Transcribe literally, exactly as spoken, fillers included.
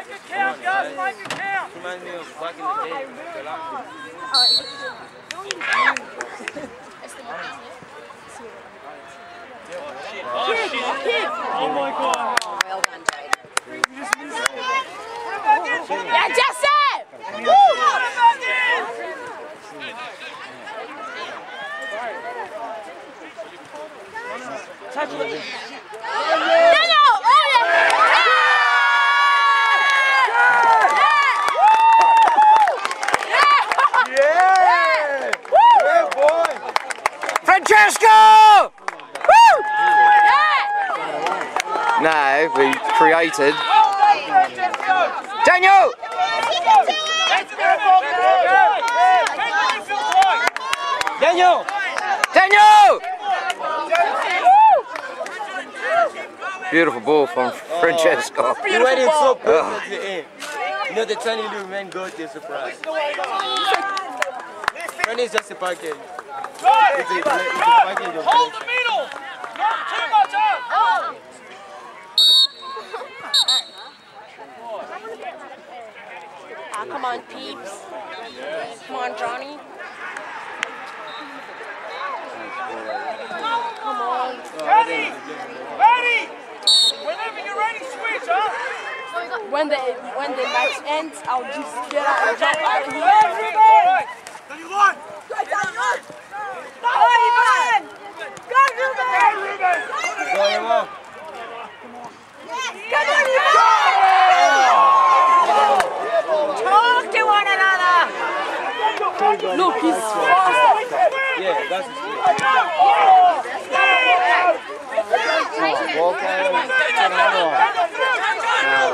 it count, Gus, make it count. Reminds me of back in the day. Oh, shit. Oh, my God. Well done, Jade. Yeah, Jesse! Woo! Touch it. No, no! Oh, Yeah! Yeah, boy! Francesco! Woo! No, we created. Daniel! Daniel! Daniel! Beautiful ball from Francesco. You went in so perfectly in. You know the tiny little man got the surprise. Friend is just a package. It's a, it's a package of Hold the middle! Not too much up! Ah, come on, peeps. Come on, Johnny. Come on. Ready! Ready! Whenever you're ready, switch, huh? When the when the match ends, I'll just get out and jump out of here. Go, Ruben! thirty-one! Go, Ivan! Go, Ruben! Go, Ruben! Go, Emma. Come on, Ivan! Talk to one another! Look, he's fast. Yeah, that's his speed. Walk out. Another one.